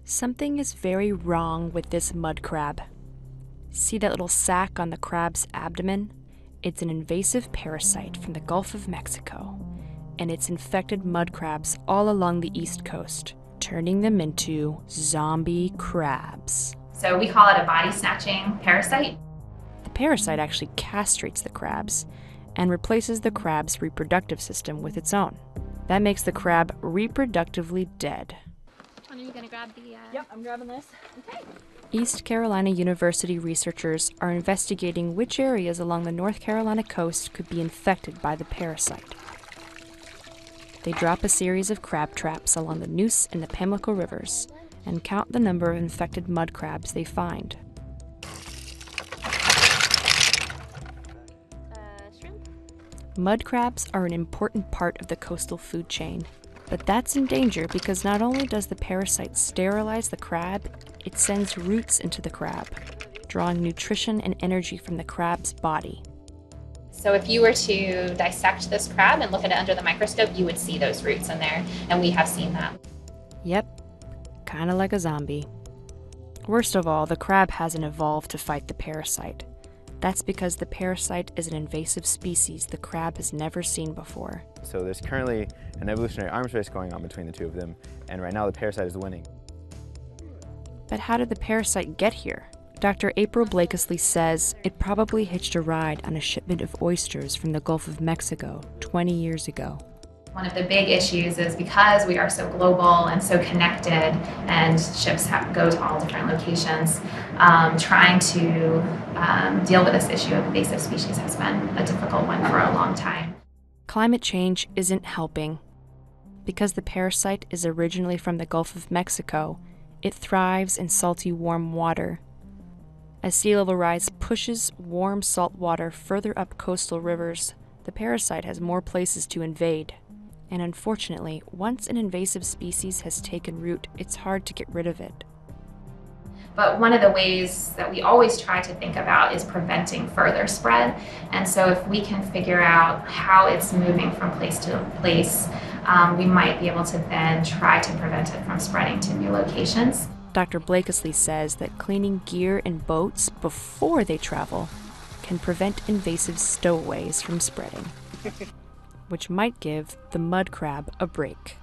Something is very wrong with this mud crab. See that little sac on the crab's abdomen? It's an invasive parasite from the Gulf of Mexico, and it's infected mud crabs all along the East Coast, turning them into zombie crabs. So we call it a body-snatching parasite. The parasite actually castrates the crabs and replaces the crab's reproductive system with its own. That makes the crab reproductively dead. Are you going to grab the... Yep, I'm grabbing this. Okay. East Carolina University researchers are investigating which areas along the North Carolina coast could be infected by the parasite. They drop a series of crab traps along the Neuse and the Pamlico rivers and count the number of infected mud crabs they find. Shrimp? Mud crabs are an important part of the coastal food chain, but that's in danger because not only does the parasite sterilize the crab, it sends roots into the crab, drawing nutrition and energy from the crab's body. So if you were to dissect this crab and look at it under the microscope, you would see those roots in there, and we have seen that. Yep, kind of like a zombie. Worst of all, the crab hasn't evolved to fight the parasite. That's because the parasite is an invasive species the crab has never seen before. So there's currently an evolutionary arms race going on between the two of them, and right now the parasite is winning. But how did the parasite get here? Dr. April Blakesley says it probably hitched a ride on a shipment of oysters from the Gulf of Mexico 20 years ago. One of the big issues is because we are so global and so connected, and ships go to all different locations, trying to deal with this issue of invasive species has been a difficult one for a long time. Climate change isn't helping. Because the parasite is originally from the Gulf of Mexico, it thrives in salty, warm water. As sea level rise pushes warm salt water further up coastal rivers, the parasite has more places to invade. And unfortunately, once an invasive species has taken root, it's hard to get rid of it. But one of the ways that we always try to think about is preventing further spread. And so if we can figure out how it's moving from place to place, we might be able to then try to prevent it from spreading to new locations. Dr. Blakesley says that cleaning gear and boats before they travel can prevent invasive stowaways from spreading, which might give the mud crab a break.